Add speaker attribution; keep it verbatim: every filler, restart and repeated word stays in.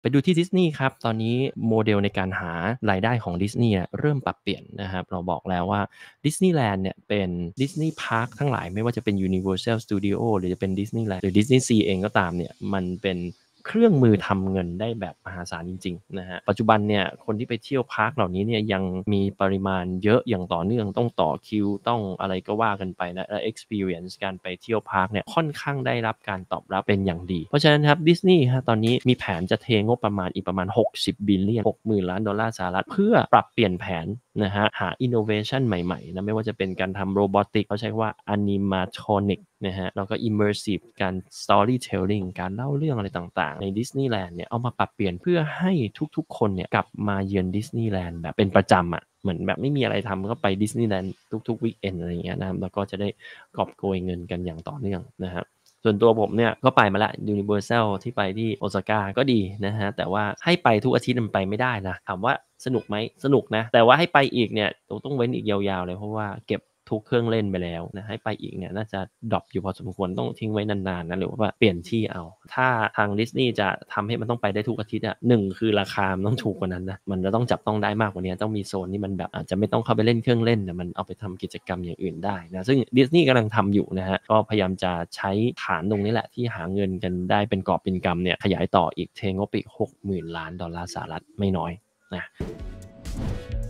Speaker 1: ไปดูที่ดิสนีย์ครับตอนนี้โมเดลในการหารายได้ของดิสนีย์เริ่มปรับเปลี่ยนนะครับเราบอกแล้วว่าดิสนีย์แลนด์เนี่ยเป็นดิสนีย์พาร์คทั้งหลายไม่ว่าจะเป็น Universal Studio หรือจะเป็นดิสนีย์แลนด์หรือดิสนีย์ซีเองก็ตามเนี่ยมันเป็นเครื่องมือทำเงินได้แบบมหาศาลจริงๆนะฮะปัจจุบันเนี่ยคนที่ไปเที่ยวพาร์คเหล่านี้เนี่ยยังมีปริมาณเยอะอย่างต่อเนื่องต้องต่อคิวต้องอะไรก็ว่ากันไปนะและ experience การไปเที่ยวพาร์คเนี่ยค่อนข้างได้รับการตอบรับเป็นอย่างดีเพราะฉะนั้นครับดิสนีย์ครับตอนนี้มีแผนจะเทงบประมาณอีกประมาณหกสิบ บิลเลียน หกหมื่น ล้านดอลลาร์สหรัฐเพื่อปรับเปลี่ยนแผนนะฮะหา innovation ใหม่ๆนะไม่ว่าจะเป็นการทำ robotic เขาใช้คำว่า animatronic นะฮะแล้วก็ immersive การ storytelling การเล่าเรื่องอะไรต่างๆในดิสนีย์แลนด์เนี่ยเอามาปรับเปลี่ยนเพื่อให้ทุกๆคนเนี่ยกลับมาเยือนดิสนีย์แลนด์แบบเป็นประจำอะเหมือนแบบไม่มีอะไรทำก็ไปดิสนีย์แลนด์ทุกๆวีคเอนด์อะไรอย่างเงี้ยนะครับแล้วก็จะได้กอบโกยเงินกันอย่างต่อเนื่องนะครับส่วนตัวผมเนี่ยก็ไปมาแล้ว Universal ที่ไปที่โอซาก้าก็ดีนะฮะแต่ว่าให้ไปทุกอาทิตย์มันไปไม่ได้นะถามว่าสนุกไหมสนุกนะแต่ว่าให้ไปอีกเนี่ยต้องเว้นอีกยาวๆเลยเพราะว่าเก็บทุกเครื่องเล่นไปแล้วนะให้ไปอีกเนี่ยน่าจะดรอปอยู่พอสมควรต้องทิ้งไว้นานๆนะหรือว่าเปลี่ยนที่เอาถ้าทางดิสนีย์จะทำให้มันต้องไปได้ทุกอาทิตย์อะหนึ่งคือราคามันต้องถูกกว่านั้นนะมันจะต้องจับต้องได้มากกว่านี้ต้องมีโซนที่มันแบบอาจจะไม่ต้องเข้าไปเล่นเครื่องเล่นแต่มันเอาไปทำกิจกรรมอย่างอื่นได้นะซึ่งดิสนีย์กำลังทำอยู่นะฮะก็พยายามจะใช้ฐานตรงนี้แหละที่หาเงินกันได้เป็นกอบเป็นกำเนี่ยขยายต่ออีกเทงบไปอีกหกหมื่นล้านดอลลาร์สหรัฐไม่น้อยนะ